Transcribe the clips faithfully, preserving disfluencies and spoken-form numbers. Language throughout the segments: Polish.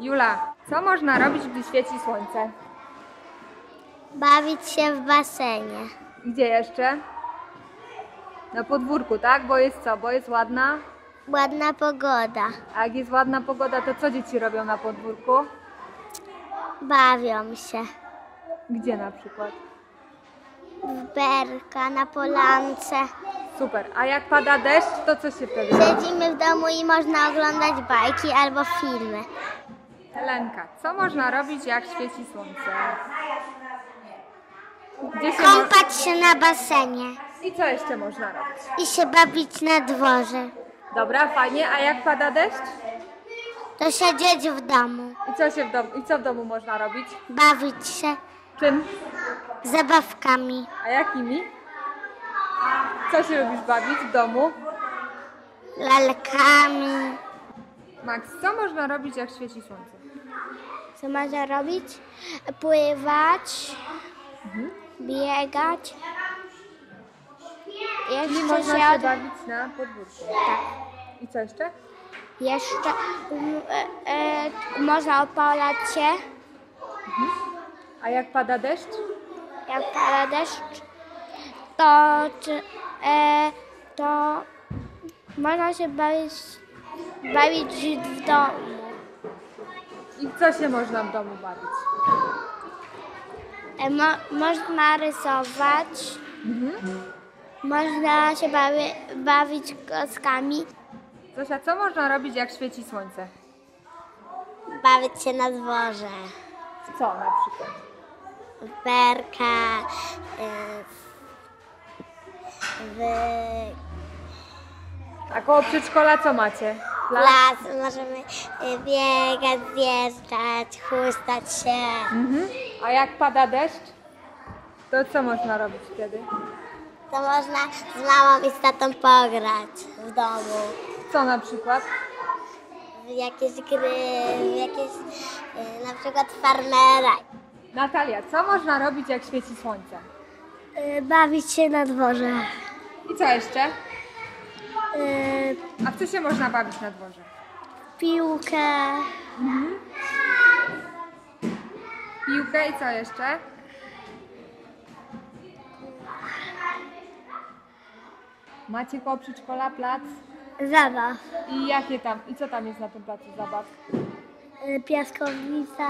Jula, co można robić, gdy świeci słońce? Bawić się w basenie. Gdzie jeszcze? Na podwórku, tak? Bo jest co? Bo jest ładna? Ładna pogoda. A jak jest ładna pogoda, to co dzieci robią na podwórku? Bawią się. Gdzie na przykład? W berka, na polance. Super. A jak pada deszcz, to co się wtedy robi? Siedzimy w domu i można oglądać bajki albo filmy. Helenka, co można robić, jak świeci słońce? Gdzie się mo- Kąpać się na basenie I co jeszcze można robić? i się bawić na dworze. Dobra, fajnie. A jak pada deszcz? To siedzieć w domu, I co, się w domu, I co w domu można robić? bawić się Czym? zabawkami, A jakimi? Co się lubisz bawić w domu? lalkami. Max, co można robić, jak świeci słońce? Co można robić? Pływać, biegać. Czyli Jeszcze można się, się od... bawić na podwórku. tak. I co jeszcze? Jeszcze um, e, e, można opalać się, A jak pada deszcz? jak pada deszcz, to, czy, e, to można się bawić, bawić w domu. I w co się można w domu bawić? E, mo, można rysować, można się bawi, bawić kockami, Zosia, co można robić, jak świeci słońce? bawić się na dworze, Co na przykład? w berka, w A koło przedszkola co macie? Plac? las, możemy biegać, zjeżdżać, chustać się. Mhm. A jak pada deszcz? To co można robić wtedy? To można z mamą i z tatą pograć w domu. Co na przykład? W jakieś gry, w jakieś y, na przykład farmera. Natalia, co można robić, jak świeci słońce? Y, bawić się na dworze. I co jeszcze? Y, A w co się można bawić na dworze? piłkę. Piłkę i co jeszcze? Macie koło przedszkola plac? Zabaw. I jakie tam, i co tam jest na tym placu zabaw? Y, piaskownica,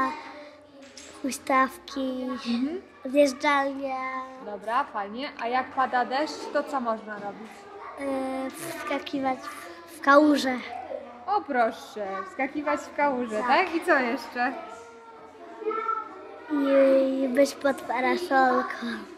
huśtawki, zjeżdżalnia, Dobra, fajnie. A jak pada deszcz, to co można robić? y, wskakiwać w kałuże. O proszę, wskakiwać w kałużę, tak? I co jeszcze? I być pod parasolką.